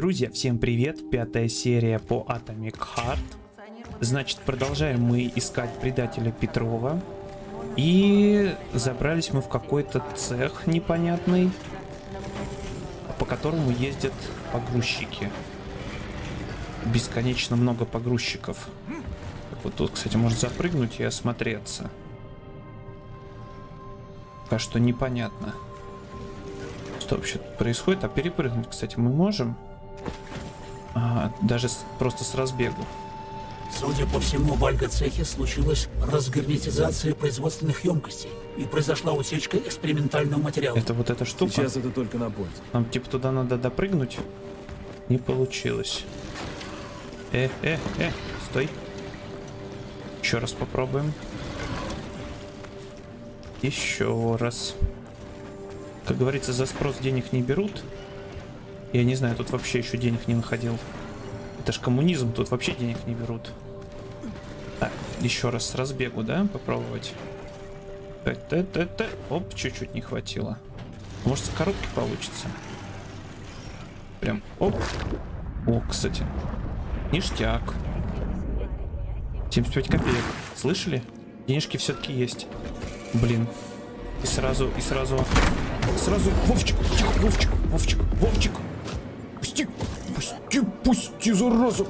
Друзья, всем привет! Пятая серия по Atomic Heart. Значит, продолжаем мы искать предателя Петрова. И забрались мы в какой-то цех непонятный, по которому ездят погрузчики. Бесконечно много погрузчиков. Вот тут, кстати, можно запрыгнуть и осмотреться. Пока что непонятно, что вообще тут происходит. А перепрыгнуть, кстати, мы можем. Даже просто с разбегу. Судя по всему, в альго-цехе случилась разгерметизация производственных емкостей и произошла утечка экспериментального материала. Это вот эта штука. Сейчас это только на пользу. Нам типа туда надо допрыгнуть. Не получилось. Стой. Еще раз попробуем. Еще раз. Как говорится, за спрос денег не берут. Я не знаю, тут вообще еще денег не находил. Это ж коммунизм, тут вообще денег не берут. Так, еще раз с разбегу, да, попробовать. Оп, чуть-чуть не хватило. Может, с коробки получится. Прям, оп. О, кстати. Ништяк. 75 копеек. Слышали? Денежки все-таки есть. Блин. И сразу. Вовчик, тихо, Вовчик. Пусти, зараза.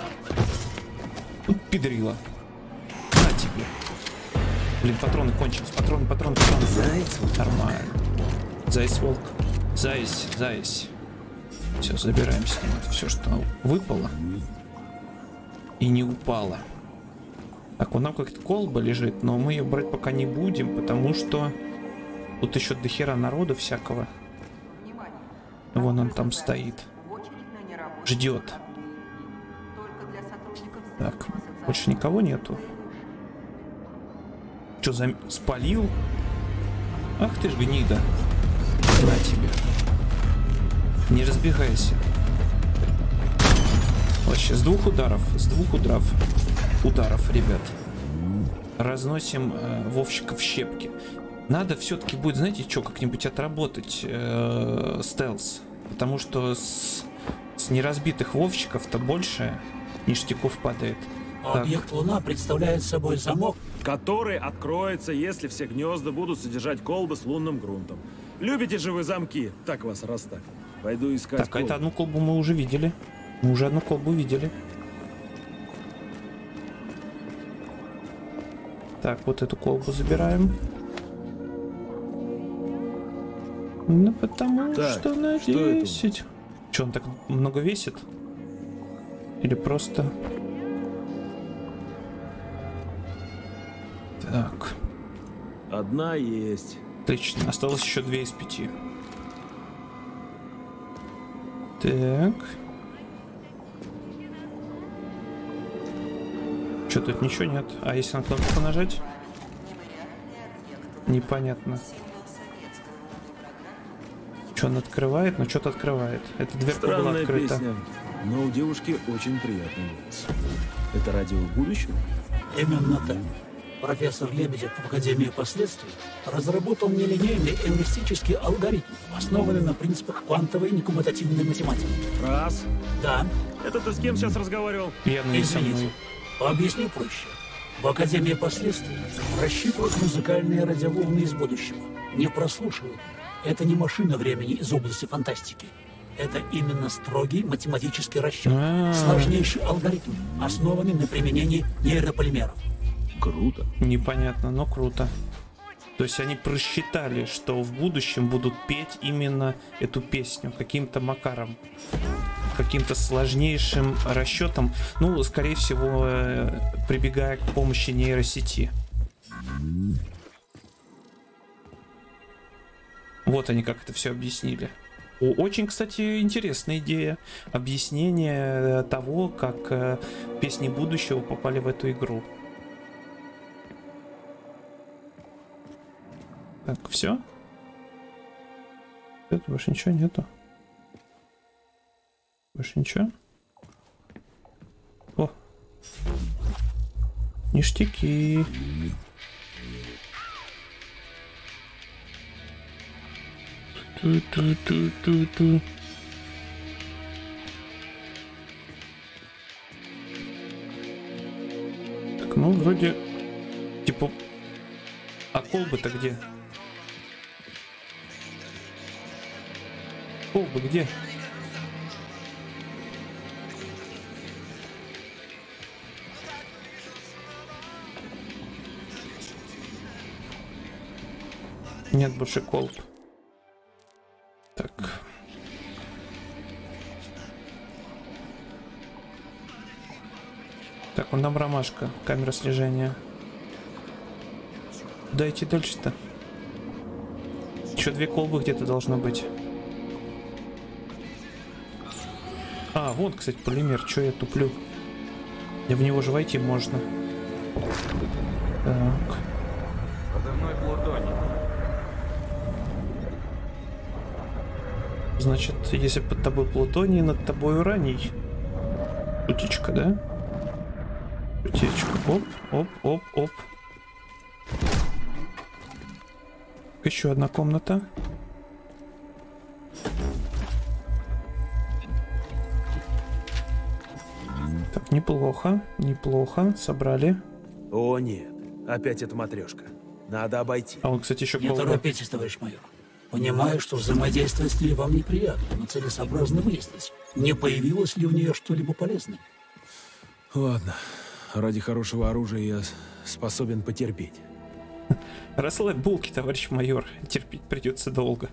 Вот педрила. На тебе. Блин, патроны кончились. Патроны. Заяц? Нормально. Заяц-волк. Заяц. Все, забираем себе все, что выпало. И не упало. Так, у нас как-то колба лежит, но мы ее брать пока не будем, потому что тут еще дохера народу всякого. Вон он там стоит. Ждет. Так, больше никого нету. Че, спалил? Ах ты ж гнида. На тебе. Не разбегайся. Вообще, с двух ударов, ребят. Разносим Вовчика в щепки. Надо все-таки будет, знаете, что, как-нибудь отработать стелс. Потому что с неразбитых Вовчиков-то больше ништяков падает. Объект Луна представляет собой замок, Который откроется, если все гнезда будут содержать колбы с лунным грунтом. Любите же вы замки? Так вас расставь. Пойду искать Так, а это одну колбу мы уже видели. Мы уже одну колбу видели. Так, вот эту колбу забираем. Ну, потому так, что на 10. Че, он так много весит? Или просто... Так. Одна есть. Отлично. Осталось еще 2 из 5. Так. Что, тут ничего нет? А если на кнопку нажать? Непонятно. Что он открывает? Ну, что-то открывает. Эта дверка была Странная открыта. песня, но у девушки очень приятный голос. Это радио будущего? именно так. Профессор Лебедев в Академии последствий разработал нелинейный эвристический алгоритм, основанный на принципах квантовой некоммутативной математики. Раз. Да, Это ты с кем сейчас разговаривал? Явно не со мной. извините, объясню проще. В Академии последствий рассчитывают музыкальные радиоволны из будущего. Не прослушивают. Это не машина времени из области фантастики. Это именно строгий математический расчет. Сложнейший алгоритм, основанный на применении нейрополимеров. Круто. Непонятно, но круто. То есть они просчитали, что в будущем будут петь именно эту песню каким-то макаром, каким-то сложнейшим расчетом, ну, скорее всего, прибегая к помощи нейросети. Вот они как это все объяснили. Очень, кстати, интересная идея. Объяснение того, как песни будущего попали в эту игру. Так, все? Это больше ничего нету. Больше ничего? О! Ништяки. Ту-ту-ту-ту-ту. вроде... Типа... А колбы-то где? Колбы где? Нет больше колб. Так. Так, вон там ромашка. Камера слежения. Куда идти дальше-то? Еще 2 колбы где-то должно быть. А, вон, кстати, полимер. Че я туплю? И в него же войти можно. Так. Подо мной плутоний. Значит, если под тобой плутоний, над тобой ураний. Утечка, да? Утечка. Оп, оп, оп, оп. Еще одна комната. Так, неплохо, неплохо. Собрали. О нет, опять эта матрешка. Надо обойти. А вот, кстати, еще Не колба. торопитесь, товарищ майор. Понимаю, что взаимодействовать с ней вам неприятно, но целесообразно выяснить, не появилось ли у нее что-либо полезное. Ладно, ради хорошего оружия я способен потерпеть. Расслабь булки, товарищ майор. Терпеть придется долго.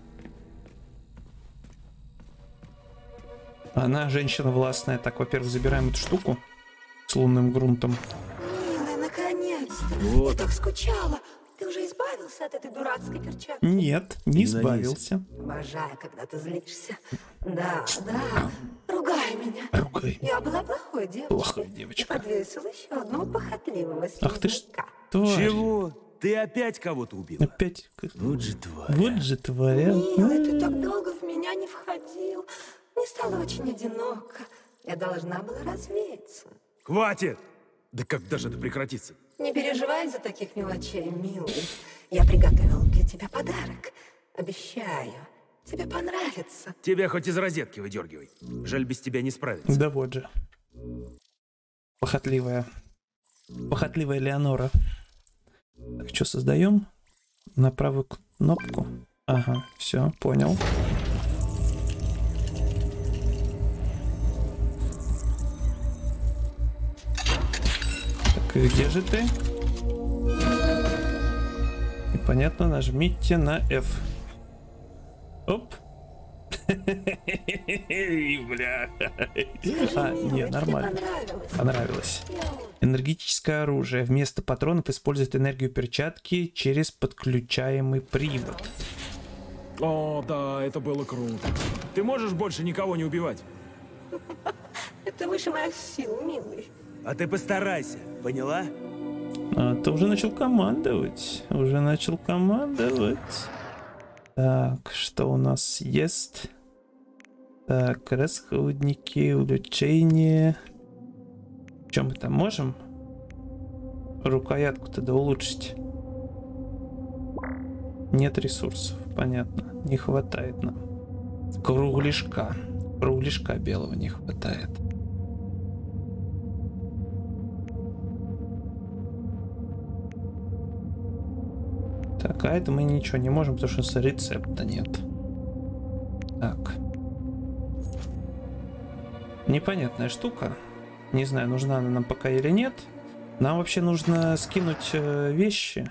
Она женщина властная. Так, во-первых, забираем эту штуку с лунным грунтом. Милый, наконец-то. Вот. Я так скучала. Ты уже избавился от этой дурацкой перчатки? Нет, не Не избавился. Обожаю, когда ты злишься. Да, да. Ругай меня. Ругай. Я была плохой девочкой. Плохая И девочка. подвесила еще одного похотливого Ах ты ж слизняка. тварь. Чего? Ты опять кого-то убил? Опять. Вот же тварь. Вот же тваря. Милый, ты так долго в меня не входил. Мне стало очень одиноко. Я должна была развеяться. Хватит! Да когда же это прекратится? Не переживай за таких мелочей, милый. Я приготовила для тебя подарок. Обещаю, тебе понравится. Тебя хоть из розетки выдергивай. Жаль, без тебя не справиться. Да вот же. Похотливая. Похотливая Леонора. Так, что создаем? На правую кнопку. Ага, все, понял. Так, и где же ты? Непонятно, нажмите на F. Оп. Бля. А, не, нормально. Понравилось. Понравилось. Энергетическое оружие. Вместо патронов использует энергию перчатки через подключаемый привод. О, да, это было круто. Ты можешь больше никого не убивать? Это выше моих сил, милый. А ты постарайся, поняла? А, ты уже начал командовать. Уже начал командовать. Так, что у нас есть? Так, расходники, улучшение. Чем мы там можем? Рукоятку тогда улучшить. Нет ресурсов, понятно. Не хватает нам. Кругляшка. Кругляшка белого не хватает. Так, а это мы ничего не можем, потому что рецепта нет. Так. Непонятная штука. Не знаю, нужна она нам пока или нет. Нам вообще нужно скинуть вещи.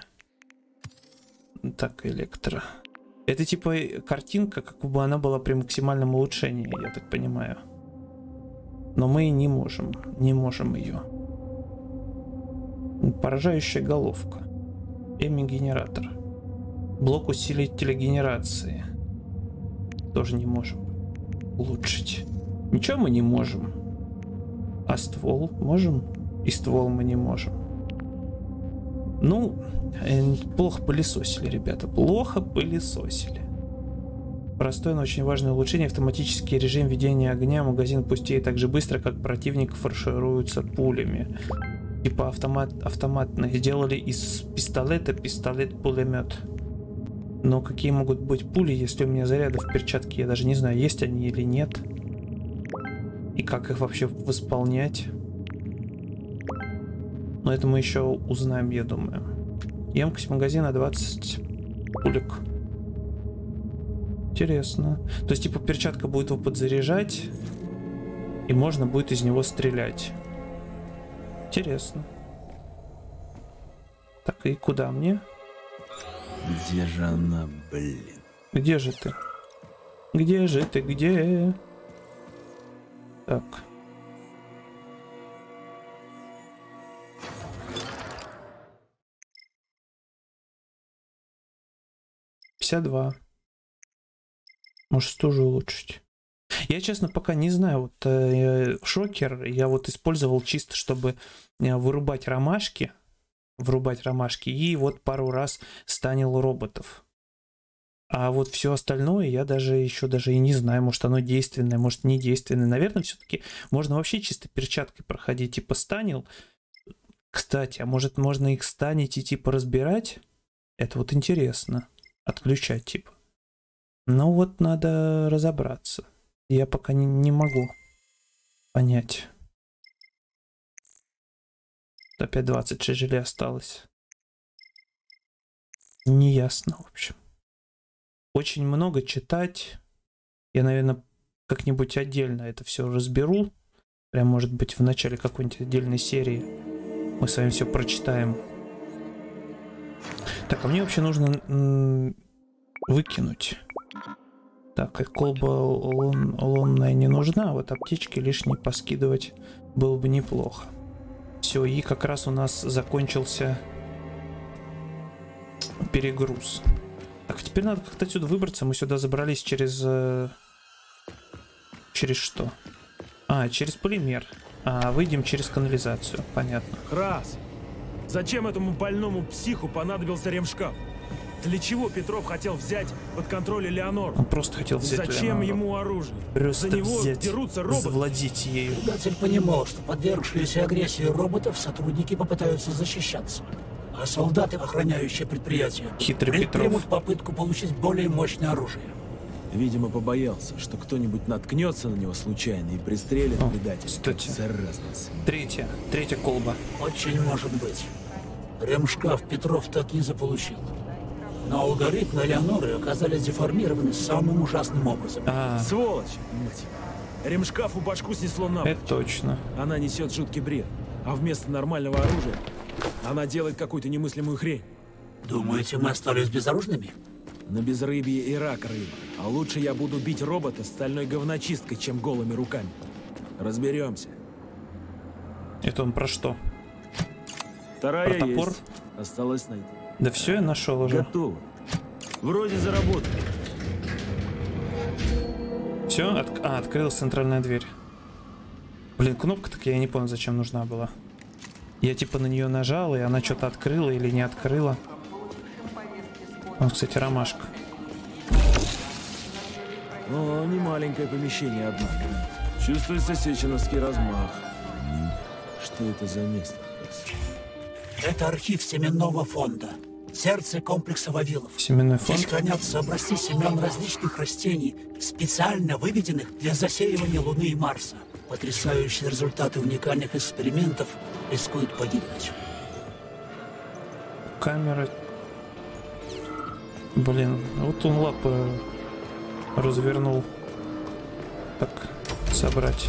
Так, электро. Это типа картинка, как бы она была при максимальном улучшении, я так понимаю. Но мы не можем. Не можем ее. Поражающая головка. Эми-генератор. Блок усилителя генерации. Тоже не можем улучшить. Ничего мы не можем. А ствол можем? И ствол мы не можем. Ну, плохо пылесосили, ребята. Плохо пылесосили. Простое, но очень важное улучшение. Автоматический режим ведения огня. Магазин пустеет так же быстро, как противник фаршируется пулями. Типа автоматные. Сделали из пистолета пистолет-пулемет. Но какие могут быть пули, если у меня заряды в перчатке? Я даже не знаю, есть они или нет. И как их вообще восполнять? Но это мы еще узнаем, я думаю. Емкость магазина 20 пулек. Интересно. То есть, типа, перчатка будет его подзаряжать, и можно будет из него стрелять. Интересно. Так, и куда мне? Где же она, блин? Где же ты? Где же ты? Где? Так. Может, тоже улучшить. Я, честно, пока не знаю. Вот шокер я вот использовал чисто, чтобы вырубать ромашки. И вот пару раз станил роботов. А вот все остальное я еще даже и не знаю. Может, оно действенное, может, не действенное. Наверное, все-таки можно вообще чисто перчаткой проходить. Типа станил. Кстати, а может, можно их станить и типа разбирать? Это вот интересно. Отключать типа. Ну вот надо разобраться. Я пока не могу понять. Опять 26 желе осталось. Неясно, в общем. Очень много читать. Я, наверное, как-нибудь отдельно это все разберу. Прям, может быть, в начале какой-нибудь отдельной серии мы с вами все прочитаем. Так, а мне вообще нужно выкинуть. Так, и колба лунная не нужна, а вот аптечки лишние поскидывать было бы неплохо. Все, и как раз у нас закончился перегруз. Так, теперь надо как-то отсюда выбраться. Мы сюда забрались через... Через что? А, через полимер. А, выйдем через канализацию. Понятно. Крас! Зачем этому больному психу понадобился ремшкаф? Для чего Петров хотел взять под контроль Элеонору? Он просто хотел взять Зачем Элеонору. Ему оружие? Просто За него взять, дерутся роботы. завладеть ею. Предатель понимал, что подвергшиеся агрессии роботов сотрудники попытаются защищаться, а солдаты, охраняющие предприятие, Хитрый предпримут Петров. попытку получить более мощное оружие. Видимо, побоялся, что кто-нибудь наткнется на него случайно и пристрелит О, предателя. кстати. Заразно. Третья колба. Очень может быть. Ремшкаф Петров так и заполучил. Но алгоритмы Элеоноры оказались деформированы самым ужасным образом. Сволочь, мать его. Ремшкафу башку снесло на Это точно. Она несет жуткий бред. А вместо нормального оружия она делает какую-то немыслимую хрень. Думаете, мы остались безоружными? На безрыбье и рак рыбы. А лучше я буду бить робота стальной говночисткой, чем голыми руками. Разберемся. Это он про что? Вторая Про топор? есть. Осталось найти. Да все, я нашел уже. Готово. Вроде заработали. Все? Открылась центральная дверь. Блин, кнопка так я не понял, зачем нужна была. Я типа на нее нажал, и она что-то открыла или не открыла. Вот, кстати, ромашка. О, не маленькое помещение, однако. Чувствуется сеченовский размах. Что это за место? Это архив семенного фонда. Сердце комплекса Вавилов. Семенной Здесь фонд. хранятся образцы семян различных растений, специально выведенных для засеивания Луны и Марса. Потрясающие результаты уникальных экспериментов рискуют погибнуть. Камера. Блин, вот он лапы развернул. Так, собрать.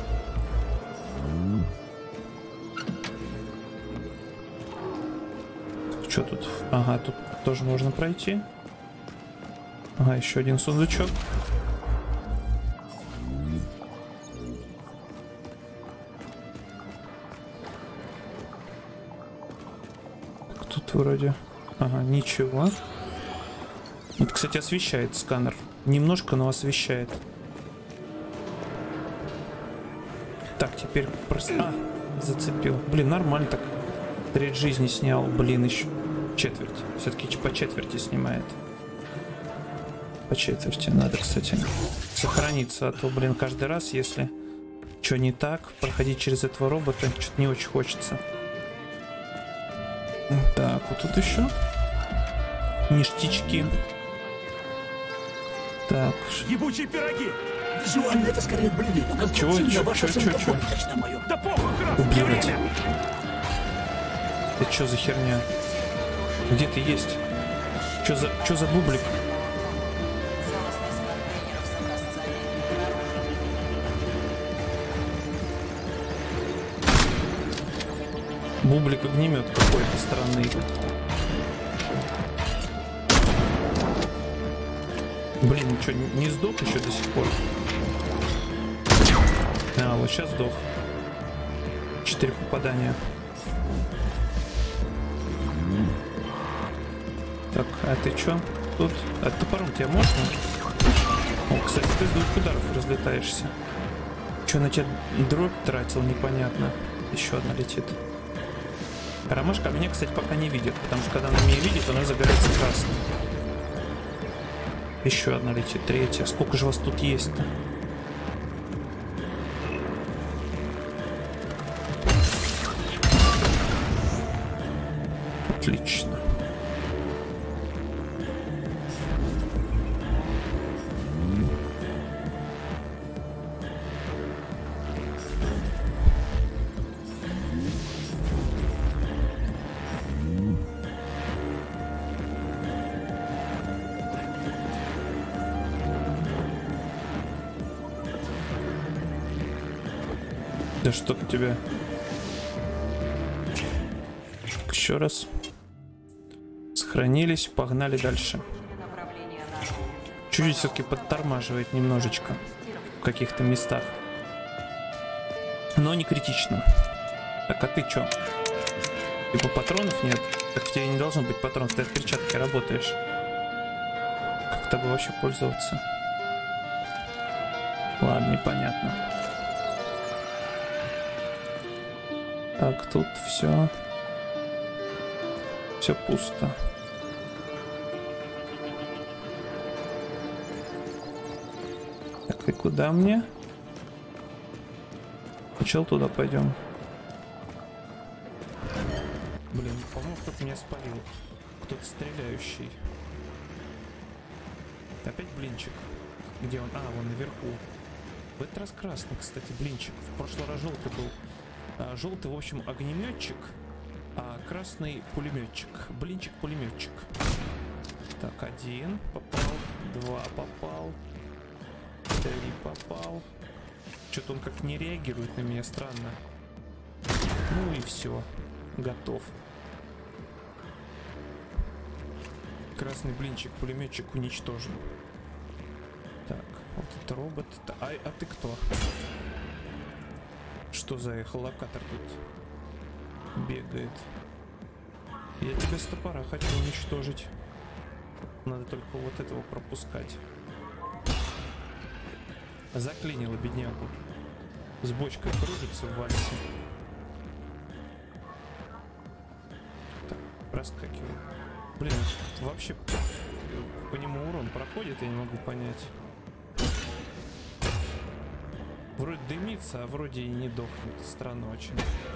Что тут? Ага, тут тоже можно пройти. Ага, еще один сундучок. Так, тут вроде... Ага, ничего. Вот, кстати, освещает сканер. Немножко, но освещает. Так, теперь просто... А, зацепил. Блин, нормально так. Треть жизни снял. Блин, еще четверть. Все-таки по четверти снимает. По четверти. Надо, кстати, сохраниться. А то, блин, каждый раз, если что не так, проходить через этого робота что-то не очень хочется. Так, вот тут еще ништячки. Так. Ебучие пироги! Визуально это скорее блины, но Чего? ваша симптоматична, мое. Да похуй, Крас! Убивать. Это что за херня? Где ты есть? Что за бублик? Бублик огнемет какой-то странный. Блин, ничего, не сдох еще до сих пор. А, вот сейчас сдох. 4 попадания. Так, а ты чё? Тут? А топором тебя можно? О, кстати, ты с 2 ударов разлетаешься. Чё на тебя дробь тратил, непонятно. Еще одна летит. Ромашка меня, кстати, пока не видит, потому что когда она меня видит, она загорается красным. Еще одна летит, 3. Сколько же вас тут есть-то? Отлично. Да что у тебя? Еще раз. Сохранились, погнали дальше. Чуть-чуть все-таки подтормаживает немножечко в каких-то местах. Но не критично. Так, а ты чё? Типа патронов нет? Так в тебе не должно быть патронов, ты от перчатки работаешь. Как тобой вообще пользоваться? Ладно, непонятно. Так, тут все пусто. Так, и куда мне? Сначала туда пойдем. Блин, по-моему, кто-то меня спалил. Кто-то стреляющий. Опять блинчик. Где он? А, вон наверху. В этот раз красный, кстати, блинчик. В прошлый раз желтый был. Желтый, в общем, огнеметчик, а красный пулеметчик. Блинчик-пулеметчик. Так, 1 попал, 2 попал, 3 попал. Что-то он как не реагирует на меня, странно. Ну и все, готов. Красный блинчик-пулеметчик уничтожен. Так, вот это робот. А ты кто? Что за эхолокатор тут бегает? Я тебя с топора хочу уничтожить. Надо только вот этого пропускать. Заклинило беднягу. С бочкой кружится в вальсе. Так, проскакиваю. Блин, вообще по нему урон проходит, я не могу понять. Вроде дымится, а вроде и не дохнет. Странно очень.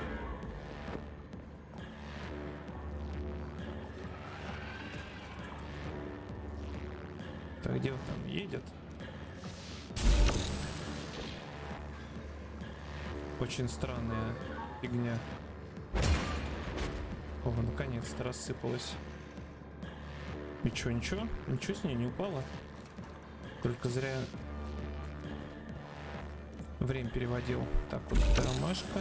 Так, где он там едет? Очень странная фигня. О, наконец-то рассыпалась. Ничего, ничего? Ничего с ней не упало. Только зря время переводил. Так, вот эта ромашка.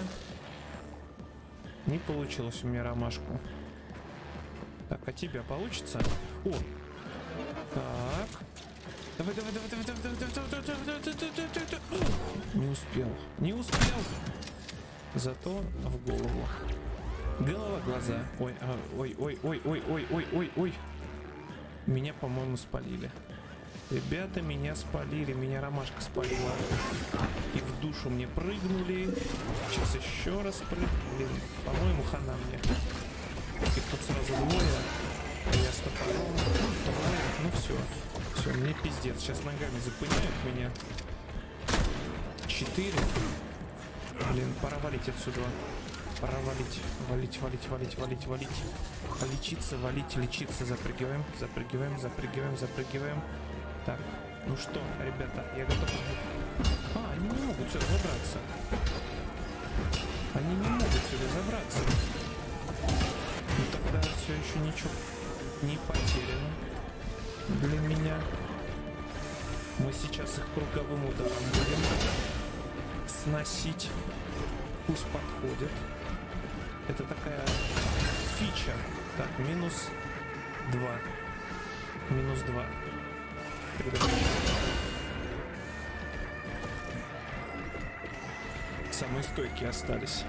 Не получилось у меня ромашку. Так, а тебя получится? О! Так. Давай, давай, давай, давай, давай, давай, давай, давай, давай, давай, давай. Не успел. Не успел. Зато в голову. Голова, глаза. Ой, ой, ой, ой, ой, ой, ой, ой, ой. Меня, по-моему, спалили. Ребята, меня спалили, меня ромашка спалила. И в душу мне прыгнули. Сейчас еще раз прыгнули. По-моему, хана мне. И тут сразу двое. А я с топором. Трое. Ну все. Все, мне пиздец. Сейчас ногами запыняют меня. 4. Блин, пора валить отсюда. Пора валить. Валить, валить, валить, валить, валить. Лечиться, валить, лечиться. Запрыгиваем, запрыгиваем, запрыгиваем, запрыгиваем. Так, ну что, ребята, я готов. А, они не могут сюда забраться. Они не могут сюда забраться. все еще ничего не потеряно для меня. Мы сейчас их круговым ударом будем сносить. Пусть подходит. Это такая фича. Так, минус 2. Минус 2. Самые стойкие остались.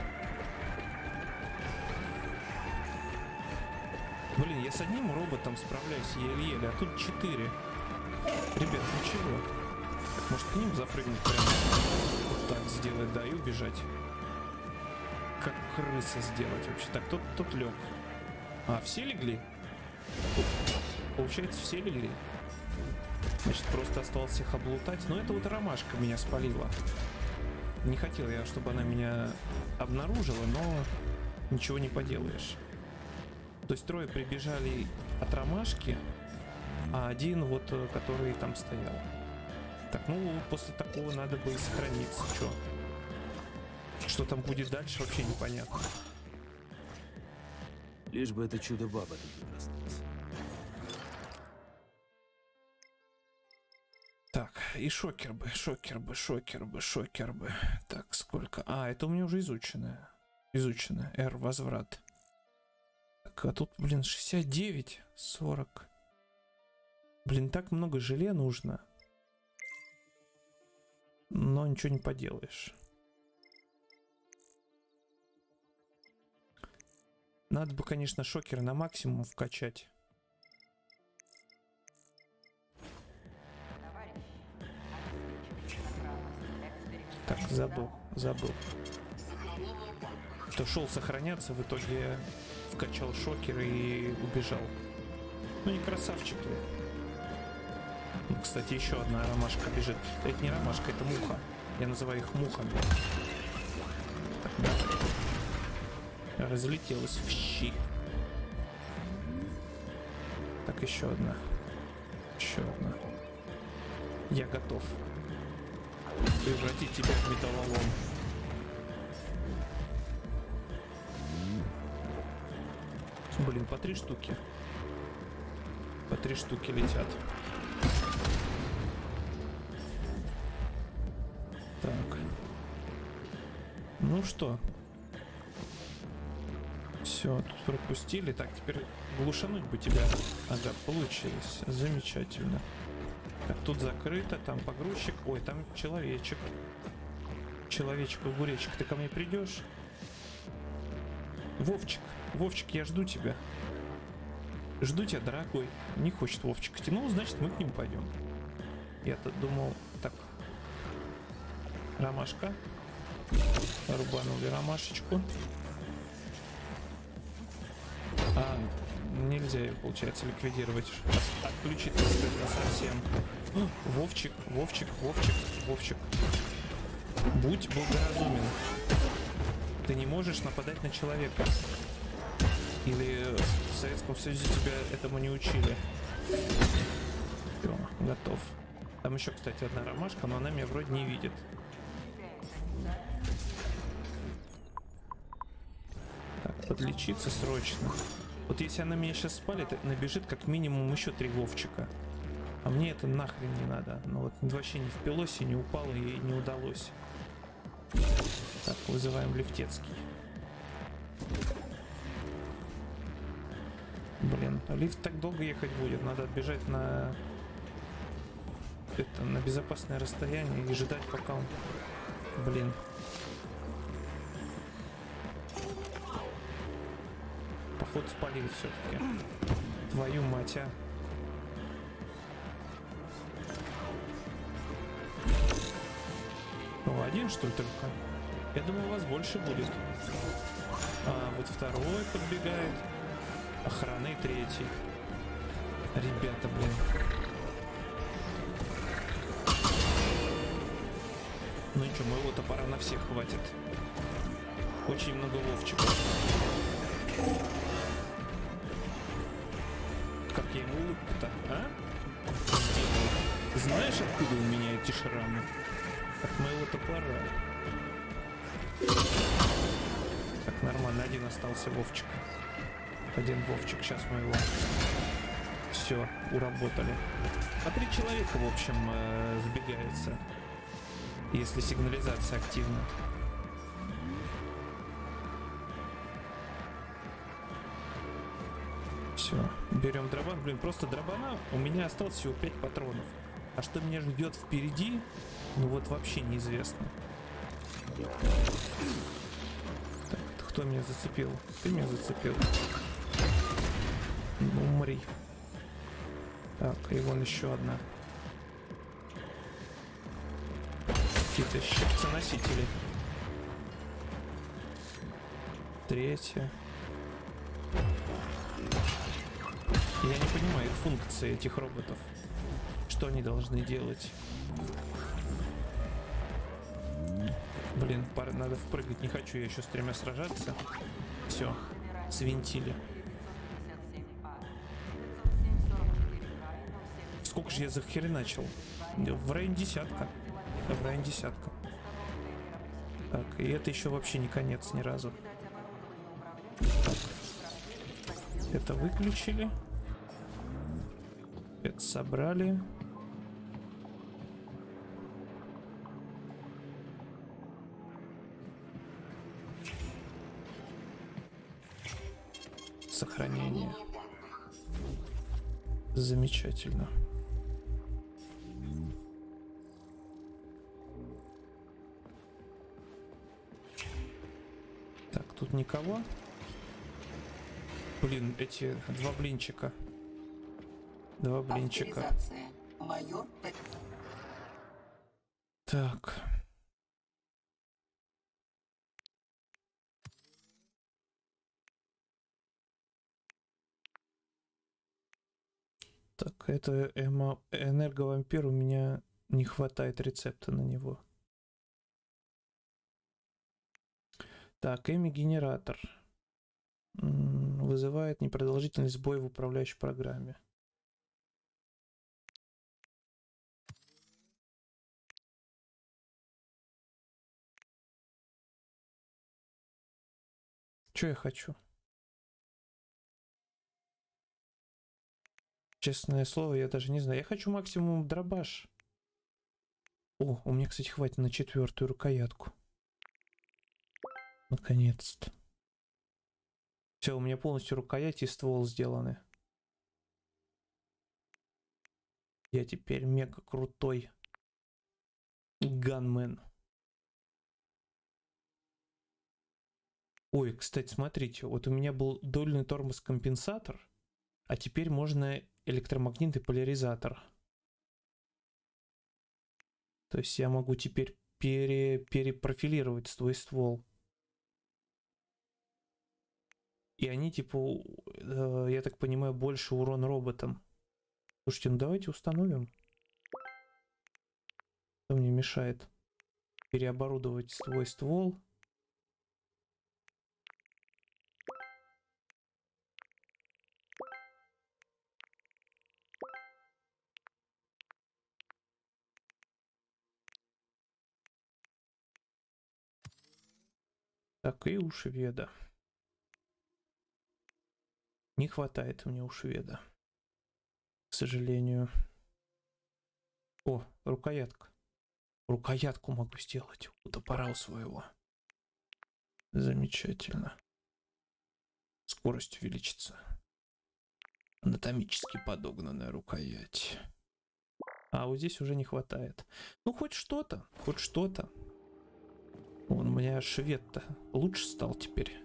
Блин, я с одним роботом справляюсь еле-еле, а тут 4. Ребят, ну чего? Может к ним запрыгнуть прямо? Вот так сделать, да, и убежать. Как крыса сделать вообще. Так, тут лег. А, все легли? Получается, все легли. Значит, просто осталось их облутать. Но это вот ромашка меня спалила. Не хотел я, чтобы она меня обнаружила, но ничего не поделаешь. То есть трое прибежали от ромашки, а один вот, который там стоял. Так, ну, после такого надо бы и сохраниться. Что там будет дальше, вообще непонятно. Лишь бы это чудо-баба тут не проснулась. Так, и шокер бы. Так, сколько? А, это у меня уже изученное. R, возврат. Так, а тут, блин, 69, 40. Блин, так много желе нужно. Но ничего не поделаешь. Надо бы, конечно, шокер на максимум вкачать. Так, забыл. То шел сохраняться, в итоге вкачал шокер и убежал. Ну не красавчик ли? Ну, кстати, еще одна ромашка бежит. Это не ромашка, это муха. Я называю их мухами. Так, да. Разлетелась в щи. Так, еще одна. Я готов превратить тебя в металлолом. Блин, по 3 штуки. По 3 штуки летят. Так. Ну что? Все, тут пропустили. Так, теперь глушануть бы тебя. Ага, получилось. Замечательно. Так, тут закрыто, там погрузчик. Ой, там человечек. Человечек-огуречек, ты ко мне придешь? Вовчик, я жду тебя. Жду тебя, дорогой. Не хочет Вовчик идти. Ну, значит, мы к ним пойдем. Я-то думал... Так. Ромашка. Рубанули ромашечку. А, нельзя ее, получается, ликвидировать. Отключить совсем. Вовчик. Будь благоразумен. Ты не можешь нападать на человека. Или в Советском Союзе тебя этому не учили. Все, готов. Там еще, кстати, одна ромашка, но она меня вроде не видит. Так, подлечиться срочно. Вот если она меня сейчас спалит, набежит как минимум еще 3 Вовчика. А мне это нахрен не надо. Ну вот вообще не впилось и не упало, и не удалось. Так, вызываем Лифтецкий. Блин, лифт так долго ехать будет. Надо отбежать на безопасное расстояние и ждать, пока он... Блин. Походу спалил все-таки. Твою мать, а. Ну, один, что ли, только? Я думаю, у вас больше будет. А, вот второй подбегает. Охраны третий. Ребята, блин. Ну ничего, моего топора на всех хватит. Очень много Вовчиков. Как я ему улыбку-то, а? Знаешь, откуда у меня эти шрамы? От моего топора. Так, нормально, один остался Вовчик. Один Вовчик, сейчас мы его... Все, уработали. А 3 человека, в общем, сбегается, если сигнализация активна. Все, берем дробан. Блин, просто дробана. У меня осталось всего 5 патронов. А что меня ждет впереди, ну вот вообще неизвестно. Так, кто меня зацепил? Ты меня зацепил. Ну, умри. Так, и вон еще одна. Какие-то щипцы-носители. 3-я. Я не понимаю их функции, этих роботов. Что они должны делать? Блин, надо впрыгать. Не хочу я еще с 3 сражаться. Все, свинтили. Сколько же я захреначил? В районе 10. В районе 10. Так, и это еще вообще не конец ни разу. Так. Это выключили. Это собрали. Сохранение. Замечательно. Так, тут никого. Блин, эти 2 блинчика. 2 блинчика. Так. Так, это энерговампир, у меня не хватает рецепта на него. Так, генератор. Вызывает непродолжительный сбой в управляющей программе. Что я хочу? Честное слово, я даже не знаю. Я хочу максимум дробаш. О, у меня, кстати, хватит на 4-ю рукоятку. Наконец-то. Все, у меня полностью рукоять и ствол сделаны. Я теперь мега крутой ганмен. Ой, кстати, смотрите, вот у меня был дульный тормоз-компенсатор, а теперь можно электромагнитный поляризатор. То есть я могу теперь перепрофилировать свой ствол. И они, типа, я так понимаю, больше урон роботам. Слушайте, ну давайте установим. Что мне мешает переоборудовать свой ствол? Так, и у шведа. Не хватает мне у шведа, к сожалению. О, рукоятка. Рукоятку могу сделать у топора у своего. Замечательно. Скорость увеличится. Анатомически подогнанная рукоять. А вот здесь уже не хватает. Ну, хоть что-то, хоть что-то. Вон, у меня швед-то лучше стал теперь.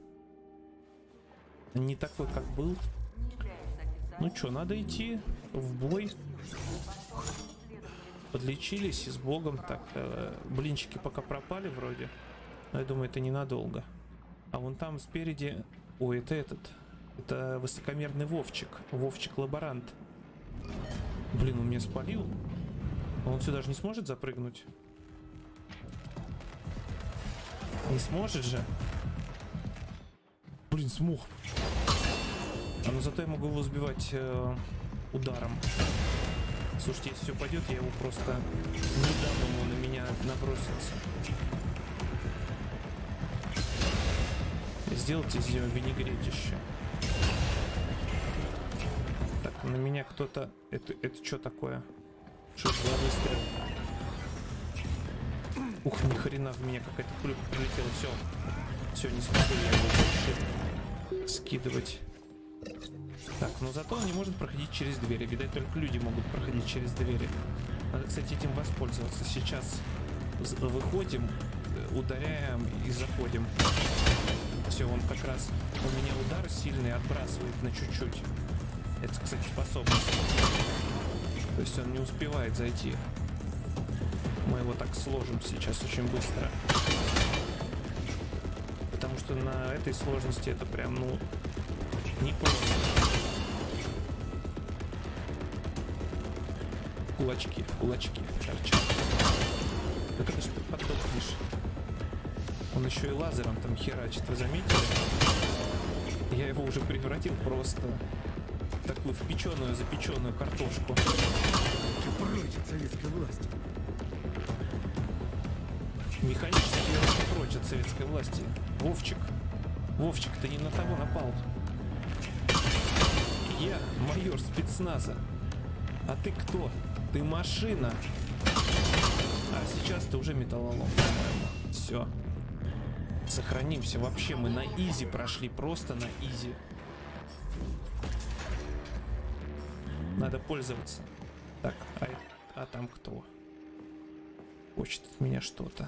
Не такой, как был. Ну что, надо идти в бой. Подлечились и с Богом. Так, блинчики пока пропали вроде. Но я думаю, это ненадолго. А вон там спереди... Ой, это этот. Это высокомерный Вовчик. Вовчик-лаборант. Блин, он меня спалил. Он сюда же не сможет запрыгнуть? Не сможет же? Блин, смог. А ну зато я могу его сбивать ударом. Слушайте, если все пойдет, я его просто не дам ему на меня наброситься. Сделайте из него винегретище. Так, на меня кто-то... Это что такое? Что это за выстрел? Ух, ни хрена в меня какая-то пуль прилетела. Все, не смогу я его больше скидывать. Так, но зато он не может проходить через двери. Видать, только люди могут проходить через двери. Надо, кстати, этим воспользоваться. Сейчас выходим, ударяем и заходим. Все, он как раз... У меня удар сильный отбрасывает на чуть-чуть. Это, кстати, способность. То есть он не успевает зайти. Мы его так сложим сейчас очень быстро. Потому что на этой сложности это прям, ну, непросто. Кулачки торчат. Да когда ж ты подохнешь? Он еще и лазером там херачит, вы заметили? Я его уже превратил просто в такую впеченную, запеченную картошку. Прочь от советской власти. Механически вообще прочь от советской власти. Вовчик, ты не на того напал. Я майор спецназа. А ты кто? Ты машина. А сейчас ты уже металлолом, по-моему. Все. Сохранимся. Вообще мы на изи прошли. Просто на изи. Надо пользоваться. Так, а там кто? Хочет от меня что-то.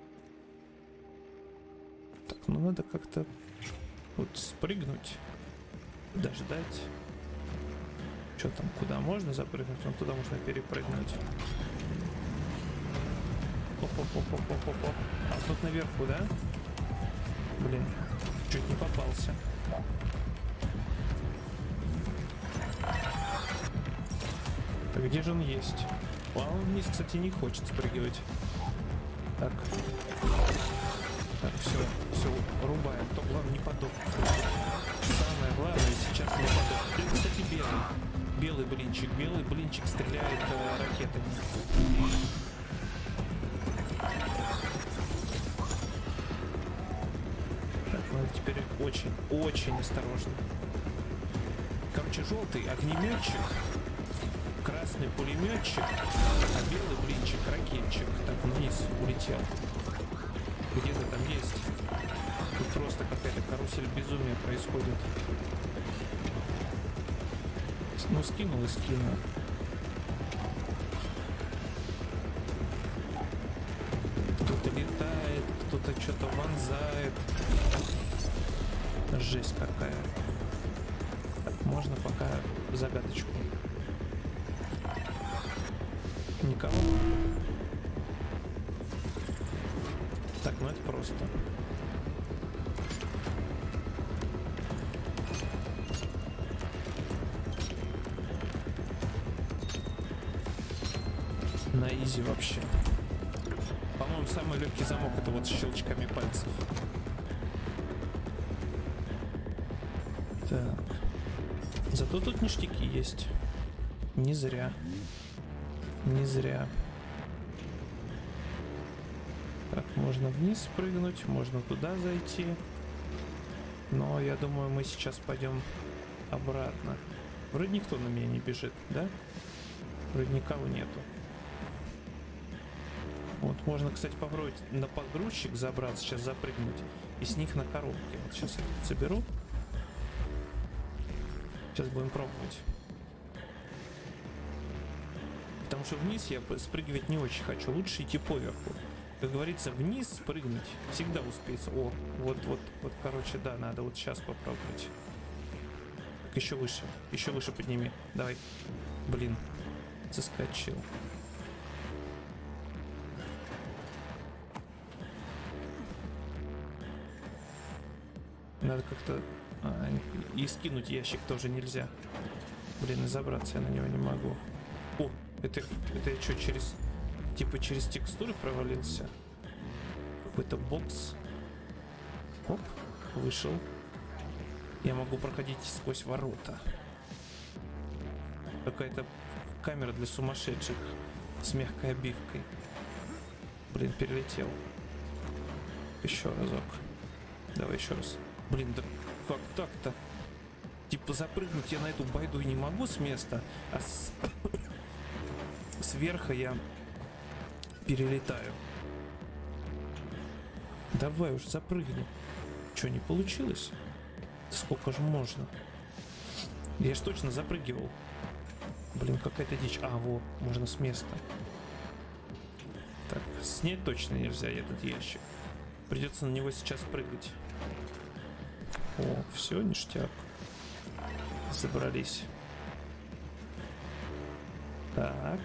Так, ну надо как-то вот спрыгнуть. Подождать. Что там, куда можно запрыгнуть? Вон туда можно перепрыгнуть. Оп-оп-оп-оп-оп-оп. А тут наверху, да? Блин, чуть не попался. Так, где же он есть? А он вниз, кстати, не хочет спрыгивать. Так. Так, все, рубаем. То главное не подохнуть. Самое главное сейчас не подохнуть. Это, кстати, белый блинчик. Белый блинчик стреляет ракетами. Так, надо теперь очень осторожно. Короче, желтый огнеметчик, красный пулеметчик, а белый блинчик ракетчик. Так, вниз улетел. Где-то там есть. Тут просто какая-то карусель безумия происходит. Ну, скинул и скинул. Кто-то летает, кто-то что-то вонзает. Жесть какая. Так, можно пока загадочку. Никого. Так, ну это просто. На изи вообще. По-моему, самый легкий замок это вот с щелчками пальцев. Так. Зато тут ништяки есть. Не зря. Не зря. Так, можно вниз спрыгнуть, можно туда зайти. Но я думаю, мы сейчас пойдем обратно. Вроде никто на меня не бежит, да? Вроде никого нету. Вот можно, кстати, попробовать на погрузчик забраться, сейчас запрыгнуть. И с них на коробке. Вот сейчас я тут соберу. Сейчас будем пробовать. Потому что вниз я спрыгивать не очень хочу. Лучше идти поверху. Как говорится, вниз спрыгнуть всегда успеется. О, вот, короче, да, надо вот сейчас попробовать. Еще выше подними. Давай. Блин, заскочил. Надо как-то... и скинуть ящик тоже нельзя. Блин, и забраться я на него не могу. О, это я что, через... Типа через текстуры провалился? Какой-то бокс. Оп, вышел. Я могу проходить сквозь ворота. Какая-то камера для сумасшедших. С мягкой обивкой. Блин, перелетел. Еще разок. Давай еще раз. Блин, да как так-то? Типа запрыгнуть я на эту байду не могу с места, а сверху я перелетаю. Давай уж запрыгни. Что, не получилось? Сколько же можно? Я ж точно запрыгивал. Блин, какая-то дичь. А, во, можно с места. Так, снять точно нельзя этот ящик. Придется на него сейчас прыгать. О, все, ништяк. Забрались. Так.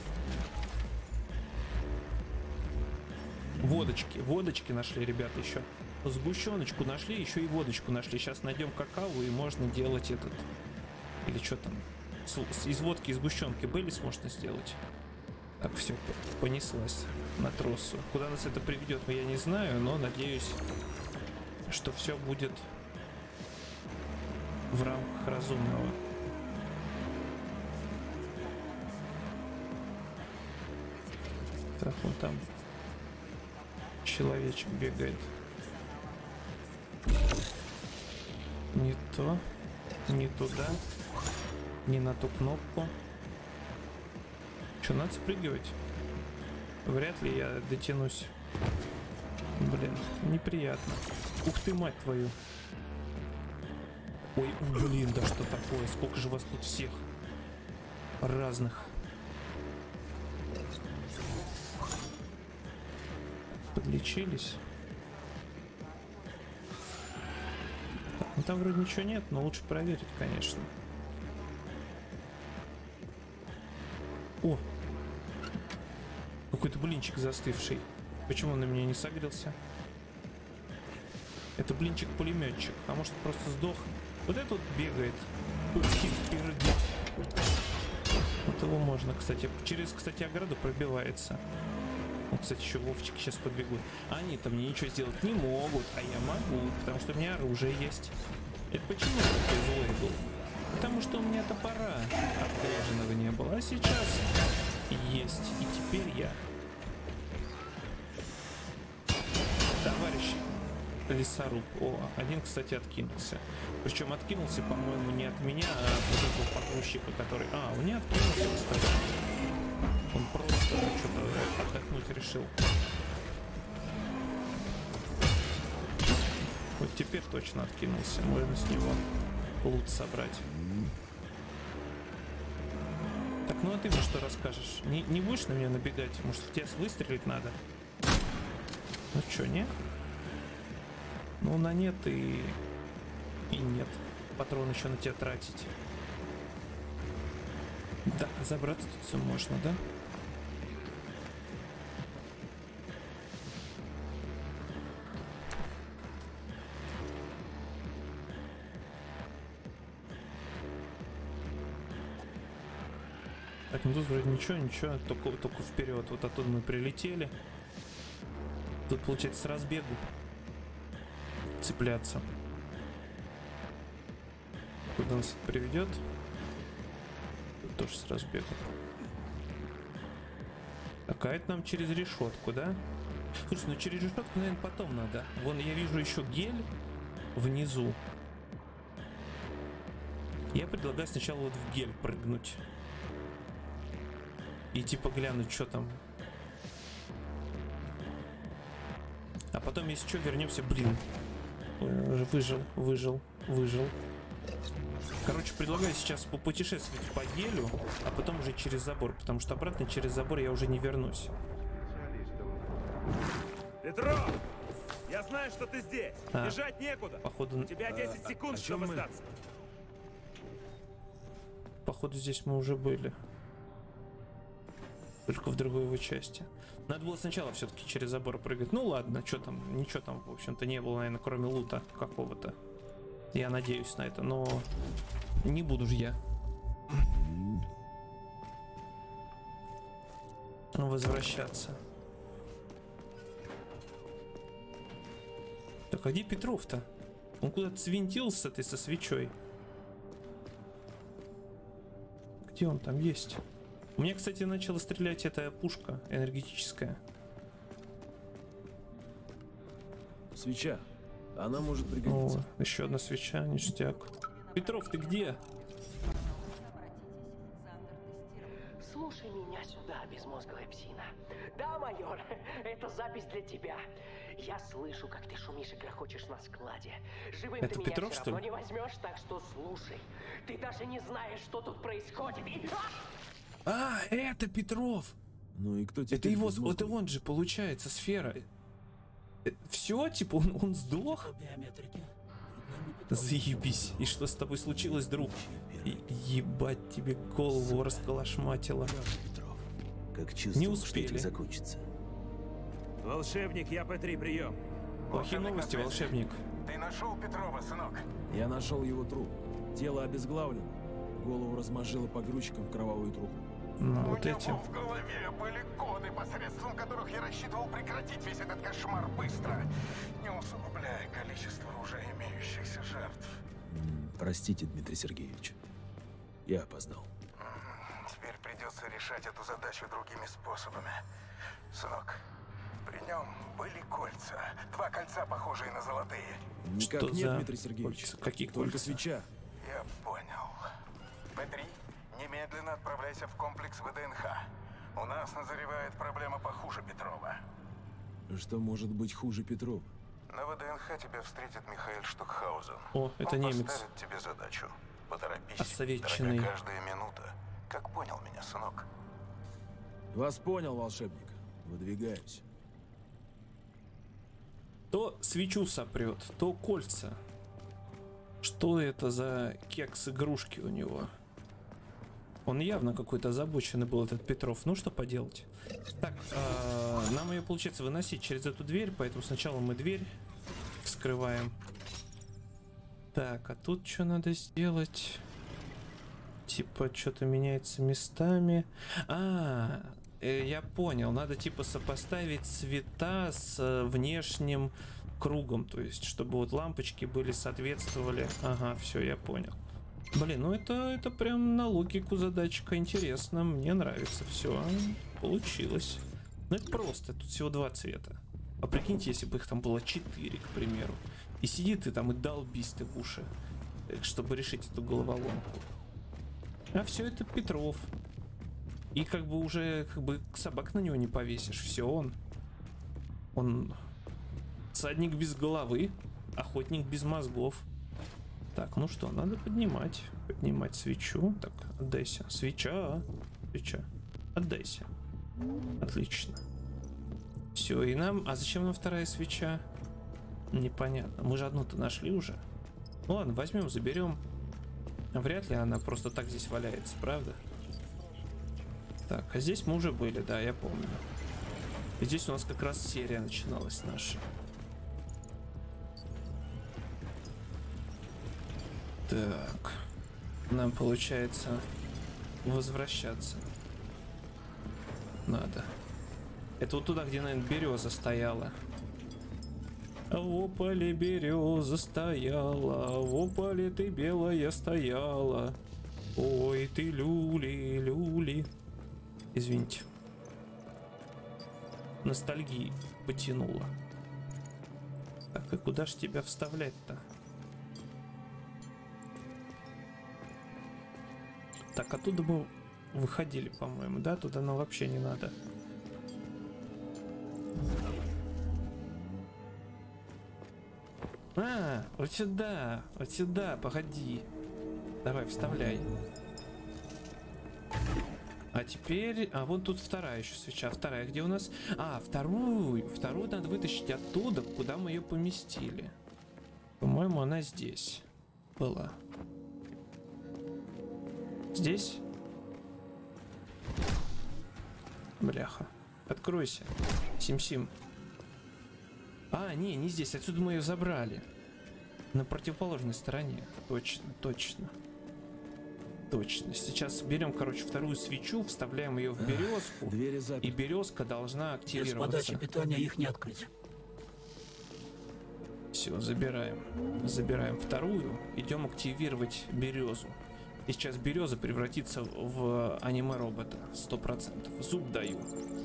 Водочки нашли, ребята, еще. Сгущеночку нашли, еще и водочку нашли. Сейчас найдем какао, и можно делать этот... Или что там? Из водки и сгущенки Бейлис можно сделать. Так, все, понеслась на троссу. Куда нас это приведет, я не знаю, но надеюсь, что все будет в рамках разумного. Так, вон там человечек бегает. Не то, не туда, не на ту кнопку. Что, надо спрыгивать? Вряд ли я дотянусь. Блин, неприятно. Ух ты, мать твою. Ой, блин, да что такое? Сколько же вас тут всех разных. Подлечились. Так, ну там вроде ничего нет, но лучше проверить, конечно. О! Какой-то блинчик застывший. Почему он на меня не согрелся? Это блинчик-пулеметчик. А может просто сдох? Вот этот вот бегает. Вот его можно, кстати. Через, кстати, ограду пробивается. Ну, кстати, еще Вовчик сейчас подбегут. Они-то мне ничего сделать не могут, а я могу, потому что у меня оружие есть. Это почему я такой злой был? Потому что у меня топора обгреженного не было, а сейчас есть. И теперь я... Товарищ лесоруб. О, один, кстати, откинулся. Причем откинулся, по-моему, не от меня, а от вот этого погрузчика, который... А, он не откинулся, кстати. Он просто что-то отдохнуть решил. Вот теперь точно откинулся. Можно с него лут собрать. Так, ну а ты мне что расскажешь? Не будешь на меня набегать? Может, в тебя выстрелить надо? Ну что, нет? Ну, на нет и нет. Патрон еще на тебя тратить. Да, забраться тут все можно, да? Так, ну тут вроде ничего, только вперед. Вот оттуда мы прилетели. Тут получается с разбегу цепляться. Куда нас это приведет? Тут тоже с разбегу. Так, а это нам через решетку, да? Слушай, ну через решетку, наверное, потом надо. Вон я вижу еще гель внизу. Я предлагаю сначала вот в гель прыгнуть. И типа глянуть, что там. А потом, если что, вернемся. Блин. Выжил. Короче, предлагаю сейчас попутешествовать по гелю, а потом уже через забор, потому что обратно через забор я уже не вернусь. Петро! Я знаю, что ты здесь. Бежать некуда. Походу... У тебя 10 секунд, чтобы остаться. Походу, здесь мы уже были. Только в другой его части. Надо было сначала все-таки через забор прыгать. Ну ладно, что там, ничего там, в общем-то, не было, наверное, кроме лута какого-то. Я надеюсь на это, но не буду же я возвращаться. Так, а где Петров-то? Он куда-то свинтился ты со свечой. Где он там есть? У меня, кстати, начала стрелять эта пушка энергетическая. Свеча. Она может пригодиться. О, еще одна свеча, ништяк. Петров, ты где? Слушай меня сюда, безмозглая псина. Да, майор, это запись для тебя. Я слышу, как ты шумишь и грохочешь на складе. Живым Это ты меня Петров, все что равно ли? не возьмешь, так что слушай. Ты даже не знаешь, что тут происходит. А, это Петров! Ну и кто тебе? Это его, это он же, получается, сфера. Все, типа, он сдох? По биометрике. Заебись. И что с тобой случилось, друг? Ебать тебе голову расколошматило. Петров. Как чувствовал, Не что успели. этим закончится. Волшебник, я П3, прием. Плохие новости, волшебник. Ты нашел Петрова, сынок? Я нашел его труп. Тело обезглавлено. Голову размозжило погрузчиком в кровавую труху. Ну, У вот него этим. в голове были коды, посредством которых я рассчитывал прекратить весь этот кошмар быстро, не усугубляя количество уже имеющихся жертв. Простите, Дмитрий Сергеевич. Я опоздал. Теперь придется решать эту задачу другими способами. Сынок, при нем были кольца. 2 кольца, похожие на золотые. Никак Что нет, за Дмитрий Сергеевич. кольца? Какие Только кольца? свеча. Я понял. П3, немедленно отправляйся в комплекс ВДНХ. У нас назревает проблема похуже Петрова. Что может быть хуже Петрова? На ВДНХ тебя встретит Михаил Штукхаузен. О, это Он немец. поставит тебе задачу. Поторопись. Осовеченный. Дорога каждая минута. Как понял меня, сынок? Вас понял, волшебник. Выдвигаемся. То свечу сопрет, то кольца. Что это за кекс-игрушки у него? Он явно какой-то озабоченный был, этот Петров. Ну, что поделать. Так, нам ее, получается, выносить через эту дверь, поэтому сначала мы дверь вскрываем. Так, а тут что надо сделать? Типа, что-то меняется местами. Я понял. Надо, типа, сопоставить цвета с внешним кругом. То есть, чтобы вот лампочки были, соответствовали. Ага, все, я понял. Блин, ну это прям на логику задачка. Интересно, мне нравится. Все, получилось. Ну это просто, тут всего 2 цвета. А прикиньте, если бы их там было 4, к примеру. И сидит ты там и долбись ты в уши, чтобы решить эту головоломку. А все это Петров. И как бы уже собак на него не повесишь. Все он всадник без головы, охотник без мозгов. Так, ну что, надо поднимать свечу. Так, отдайся. Свеча. Отдайся. Отлично. Все, и нам... А зачем нам 2-я свеча? Непонятно. Мы же одну-то нашли уже. Ну ладно, возьмем, заберем. Вряд ли она просто так здесь валяется, правда? Так, а здесь мы уже были, да, я помню. И здесь у нас как раз серия начиналась наша. Так, нам получается возвращаться надо. Это вот туда, где, наверное, береза стояла. В ополе береза стояла, в ополе ты белая стояла. Ой, ты люли, люли. Извините. Ностальгии потянула. Так, и куда ж тебя вставлять-то? Так, оттуда мы выходили, по-моему, да? Туда нам вообще не надо. Вот сюда, погоди. Давай, вставляй. А теперь... А, вон тут 2-я еще свеча. 2-я где у нас? А, вторую надо вытащить оттуда, куда мы ее поместили. По-моему, она здесь была. Здесь? Бляха. Откройся. Сим-сим. А, не здесь. Отсюда мы ее забрали. На противоположной стороне. Точно. Сейчас берем, короче, 2-ю свечу, вставляем ее в березку. Двери И заперты. березка должна Без активироваться. подачи питания их не открыть. Все, забираем 2-ю. Идем активировать березу. И сейчас береза превратится в аниме-робота. 100%. Зуб даю.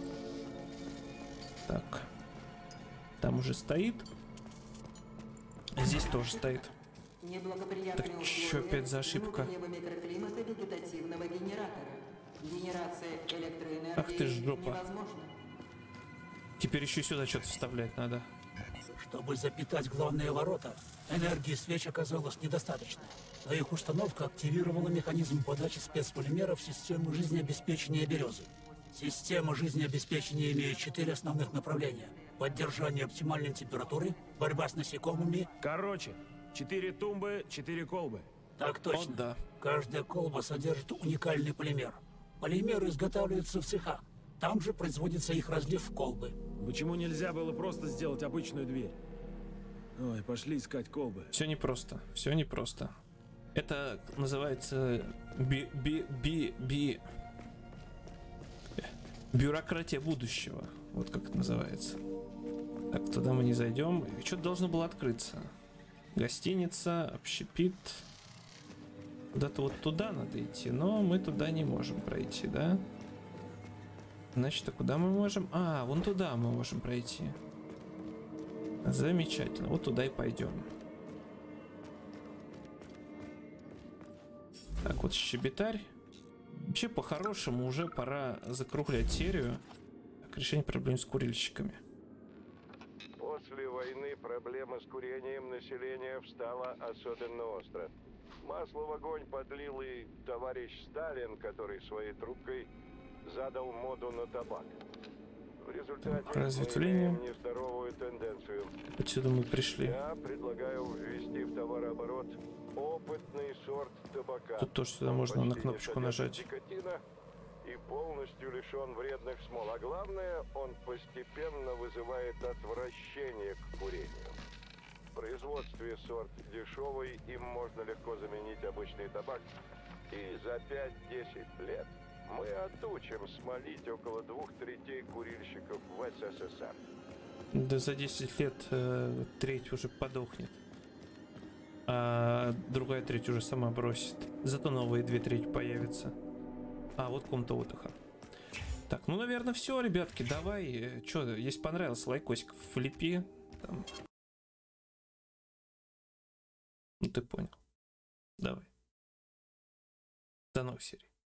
Так. Там уже стоит. Здесь тоже стоит. Неблагоприятные Так условия чё опять за ошибка? внутреннего микроклимата вегетативного генератора. Генерация электроэнергии Ах ты ж жопа. невозможна. Теперь еще сюда что-то вставлять надо. Чтобы запитать главные ворота, энергии свеч оказалось недостаточно. Но их установка активировала механизм подачи спецполимеров в систему жизнеобеспечения «Березы». Система жизнеобеспечения имеет 4 основных направления. Поддержание оптимальной температуры, борьба с насекомыми. Короче, 4 тумбы, 4 колбы. Так точно. О, да. Каждая колба содержит уникальный полимер. Полимеры изготавливаются в цехах. Там же производится их разлив в колбы. Почему нельзя было просто сделать обычную дверь? Ой, пошли искать колбы. Все непросто. Все непросто. Это называется бюрократия будущего. Вот как это называется. Так, туда мы не зайдем. Что-то должно было открыться. Гостиница, общепит. Куда-то вот туда надо идти, но мы туда не можем пройти, да? Значит, а куда мы можем? А, вон туда мы можем пройти. Замечательно. Вот туда и пойдем. Так, вот щебетарь. Вообще, по-хорошему, уже пора закруглять серию. Так, решение проблем с курильщиками. После войны проблема с курением населения встала особенно остро. Масло в огонь подлил и товарищ Сталин, который своей трубкой задал моду на табак. В результате разветвление. мы имеем нездоровую тенденцию. Отсюда мы пришли. Я предлагаю ввести в товарооборот опытный сорт табака. Тут тоже сюда можно на Почти не кнопочку содержит нажать. никотина и полностью лишен вредных смол. А главное, он постепенно вызывает отвращение к курению. В производстве сорт дешевый, им можно легко заменить обычный табак. И за 5-10 лет мы отучим смолить около 2/3 курильщиков в СССР. Да за 10 лет треть уже подохнет. А другая треть уже сама бросит. Зато новые 2/3 появятся. А, вот комната отдыха. Так, ну, наверное, все, ребятки. Давай. Что, если понравился, лайкосик влепи. Там. Ну, ты понял. Давай. До новых серий.